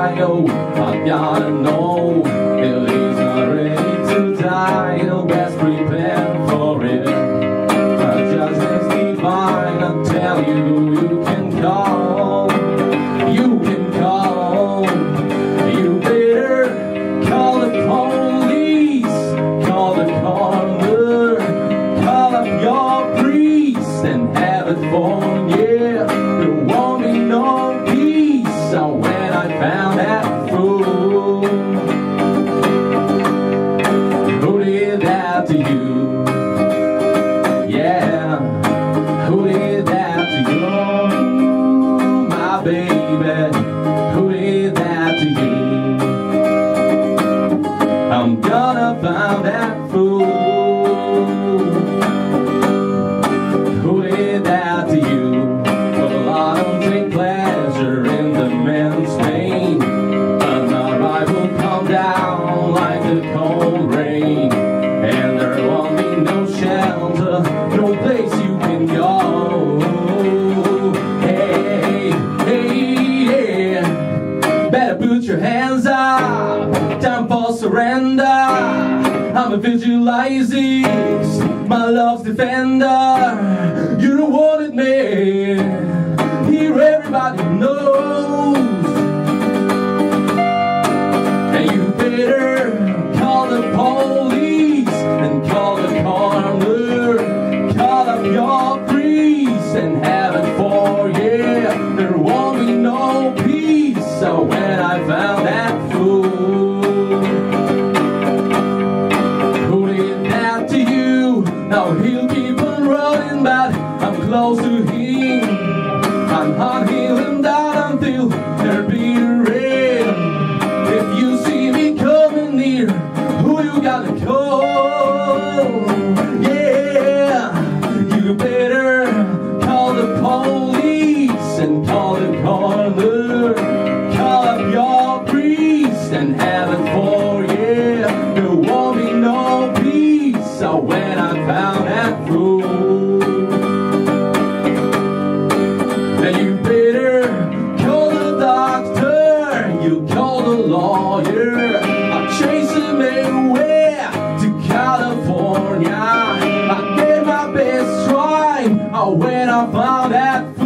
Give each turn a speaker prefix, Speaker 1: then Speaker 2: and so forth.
Speaker 1: I owe. I gotta know if he's not ready to die, he'll best prepare for it. Justice divine, I tell you, you can call. You can call. You better call the police, call the coroner, call up your priest and have it for, yeah. There won't be no peace. So when I found that fool who did that to you, yeah, who did that to you, my baby, who did that to you? I'm gonna find that fool who did that to you. Well, I don't take pleasure in the man's pain, but my ride will come down like a cold rain, and there won't be no shelter, no place you can go. Hey, hey, yeah, better put your hands up, time for surrender. I'm a visualizes, my love's defender. You don't want it, man, here everybody knows. And you better call the police and call the coroner, call up your priest and have it for, yeah. There won't be no peace. So when I found that fool who did that to you, now he'll keep on running, but I'm close to him. I'm hunting him down until there be a rain. If you see me coming near, who you gotta call? Yeah, you better call the police and call the coroner, call up your priest and have it for, yeah. There won't be no peace. So when I found that fool, then you better call the doctor, you call the lawyer. I'm chasing away to California. I gave my best try when I found that